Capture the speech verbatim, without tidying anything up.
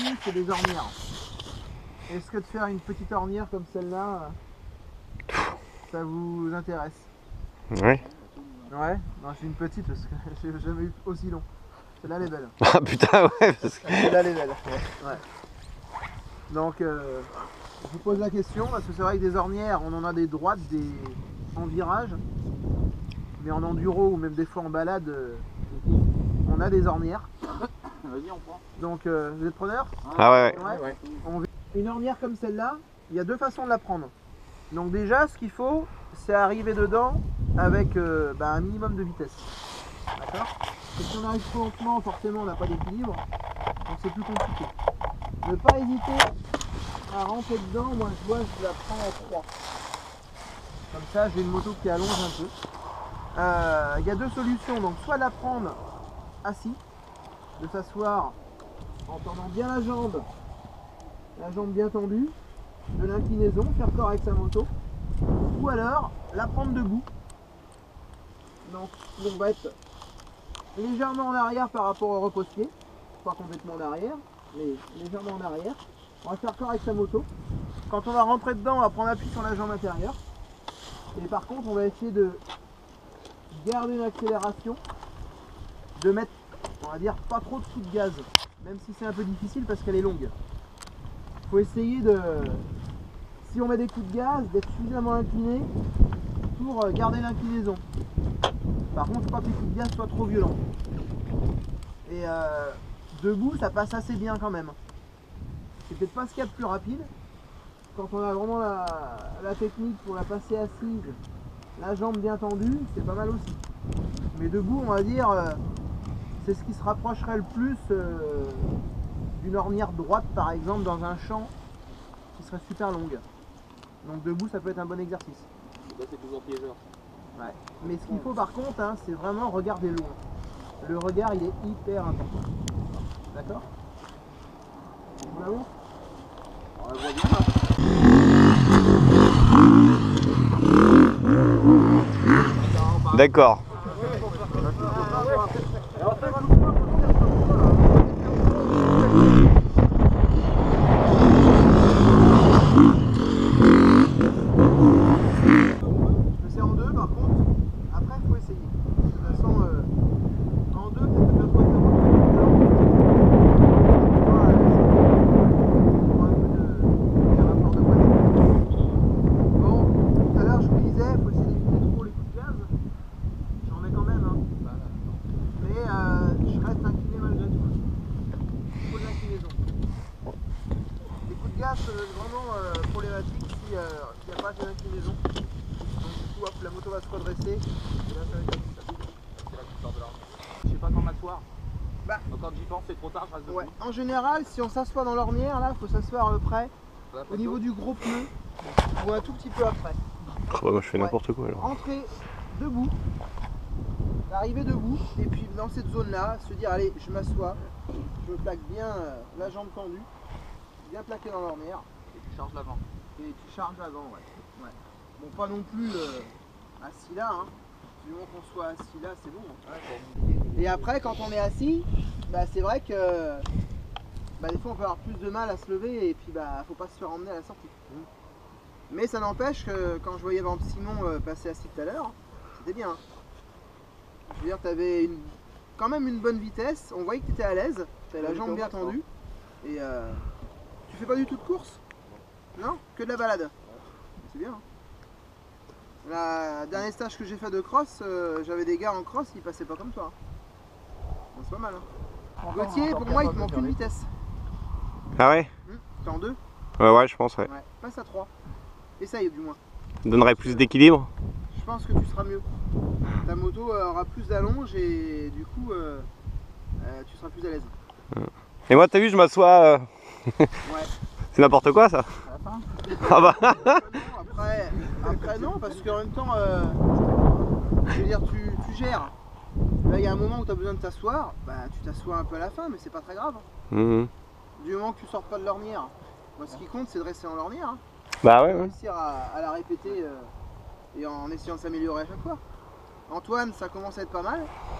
ici, c'est des ornières. Est-ce que de faire une petite ornière comme celle-là, ça vous intéresse? Ouais. Ouais, non, c'est une petite parce que j'ai jamais eu aussi long. Celle-là, elle est belle. Ah putain, ouais. Parce que... Celle-là, elle est belle. Ouais. Donc, euh, je vous pose la question parce que c'est vrai que des ornières, on en a des droites, des en virage, mais en enduro ou même des fois en balade, euh, on a des ornières. Vas-y, on prend. Donc, euh, vous êtes preneur? Ah ouais, ouais. Ouais, ouais. On... Une ornière comme celle-là, il y a deux façons de la prendre. Donc déjà, ce qu'il faut, c'est arriver dedans avec euh, bah, un minimum de vitesse. D'accord? Parce que si on arrive trop lentement, forcément, on n'a pas d'équilibre. Donc c'est plus compliqué. Ne pas hésiter à rentrer dedans. Moi, je vois, je la prends en trois. Comme ça, j'ai une moto qui allonge un peu. Euh, Il y a deux solutions. Donc soit la prendre assis, de s'asseoir en tendant bien la jambe, la jambe bien tendue, de l'inclinaison, faire corps avec sa moto, ou alors la prendre debout. Donc on va être légèrement en arrière par rapport au repose-pied, pas complètement en arrière, mais légèrement en arrière. On va faire corps avec sa moto. Quand on va rentrer dedans, on va prendre appui sur la jambe intérieure. Et par contre, on va essayer de garder une accélération, de mettre, on va dire, pas trop de coups de gaz, même si c'est un peu difficile parce qu'elle est longue. Il faut essayer de, si on met des coups de gaz, d'être suffisamment incliné pour garder l'inclinaison. Par contre, il ne faut pas que les coups de gaz soient trop violents. Et euh, debout, ça passe assez bien quand même. C'est peut-être pas ce qu'il y a de plus rapide. Quand on a vraiment la, la technique pour la passer assise, la jambe bien tendue, c'est pas mal aussi. Mais debout, on va dire, euh, c'est ce qui se rapprocherait le plus euh, d'une ornière droite, par exemple, dans un champ qui serait super longue. Donc debout, ça peut être un bon exercice. Là, c'est toujours piégeur. Ouais. Mais ce qu'il faut par contre, hein, c'est vraiment regarder loin. Le regard, il est hyper important. D'accord? On la voit? On la voit bien là. D'accord. C'est en deux par contre, après il faut essayer. De toute façon, euh, en deux, peut-être que faire quoi faire un rapport de poids. Bon, tout à l'heure je vous disais, il faut essayer d'éviter trop les coups de gaz. J'en mets quand même, hein. Mais euh, je reste incliné malgré tout. Il faut de l'inclinaison. Les coups de gaz peuvent être vraiment euh, problématiques si il n'y a pas assez d'inclinaison. Donc du coup, hop, la moto va se redresser. Et là, ça va être instable. C'est là que tu sors de l'arme. Je sais pas quand m'asseoir. Bah, Donc quand j'y pense, c'est trop tard, je reste debout. ouais. En général, si on s'assoit dans l'ornière, là, il faut s'asseoir à peu près Ouais, au niveau du gros pneu ou un tout petit peu après. Oh, bah, moi je fais Ouais. n'importe quoi alors. Rentrer debout, arriver debout, et puis dans cette zone-là, se dire allez, je m'assois, je plaque bien euh, la jambe tendue, bien plaqué dans l'ornière, Et tu charges l'avant. et tu charges avant, ouais. Ouais. Bon, pas non plus euh, assis là, hein. Du moment qu'on soit assis là, c'est bon. Ouais, Et après, quand on est assis, bah, c'est vrai que bah, des fois on peut avoir plus de mal à se lever et puis bah faut pas se faire emmener à la sortie. Mmh. Mais ça n'empêche que quand je voyais Vamp Simon euh, passer assis tout à l'heure, c'était bien. Je veux dire, tu avais une, quand même une bonne vitesse, on voyait que tu étais à l'aise, tu avais la jambe bien tendue. Et euh, tu fais pas du tout de course? Non? Que de la balade? C'est bien. Hein. La dernier stage que j'ai fait de cross, euh, j'avais des gars en cross, ils passaient pas comme toi. Bon, c'est pas mal. Hein. Gauthier, pour moi, il te manque une vitesse. Ah ouais? Hum, T'es en deux? Ouais, ouais, je pense, ouais. Ouais. Passe à trois. Essaye du moins. Ça donnerait plus d'équilibre? Je pense que tu seras mieux. Ta moto euh, aura plus d'allonge et du coup, euh, euh, tu seras plus à l'aise. Et moi, t'as vu, je m'assois. Euh... Ouais. C'est n'importe quoi ça? À la fin. Ah bah. Après, après non, parce qu'en même temps, euh, je veux dire, tu, tu gères. Là, il y a un moment où tu as besoin de t'asseoir, bah tu t'assois un peu à la fin, mais c'est pas très grave. Mmh. Du moment que tu sortes pas de l'ornière. Moi, ce qui compte, c'est de rester en l'ornière. Hein. Bah ouais, ouais. Réussir à, à la répéter euh, et en essayant de s'améliorer à chaque fois. Antoine, ça commence à être pas mal.